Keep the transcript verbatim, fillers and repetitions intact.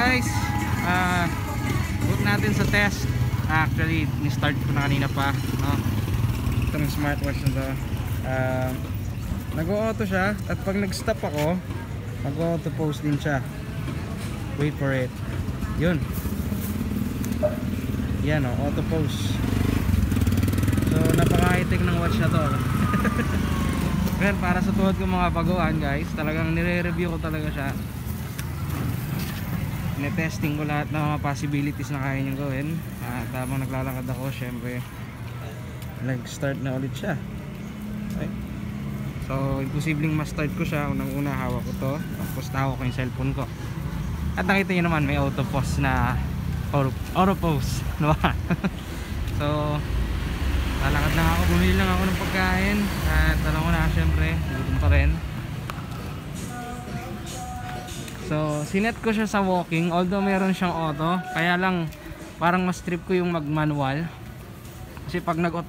guys, uh, put natin sa test. Actually, ni-start ko na kanina pa, no? Itong smartwatch na to, uh, nag-auto siya. At pag nag-stop ako, mag-auto pause din siya. Wait for it. Yun. Yan o, auto pause. So napaka-high-tech ng watch na to. Pero para sa tuhod ko mga baguhan guys, talagang nire-review ko talaga siya. Netesting ko lahat ng mga possibilities na kaya niyang gawin. At habang naglalakad ako, syempre nag-start na ulit siya. Okay. So imposibleng ma-start ko siya. Unang-una hawak ko to, tapos hawak ko yung cellphone ko. At nakita niyo naman may auto pause na auto, auto pause, diba? So lalakad lang ako, bumili lang ako ng pagkain. At alam ko na syempre, gutom pa rin. So sinet ko siya sa walking, although meron siyang auto. Kaya lang parang mas trip ko yung mag manual. Kasi pag nag